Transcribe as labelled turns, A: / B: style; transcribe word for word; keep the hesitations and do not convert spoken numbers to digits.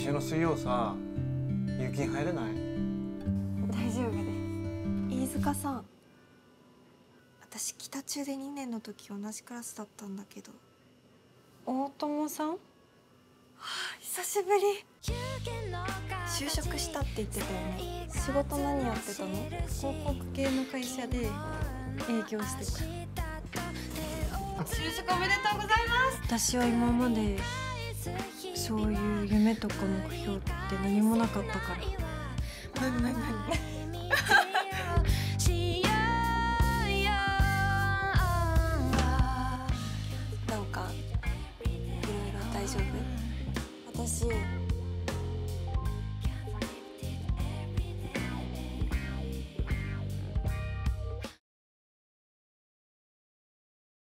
A: 週の水曜さ、有金入れない？
B: 大丈夫です。飯塚さん、私北中でにねんの時同じクラスだったんだけど。大友さん？はあ、久しぶり。就職したって言ってたよね。仕事何やってたの？
C: 広告系の会社で営業してた。
B: 就職おめでとうございます。私は今までそういう夢とか目標って何もなかったから。なになになになんかいろいろ大丈夫？私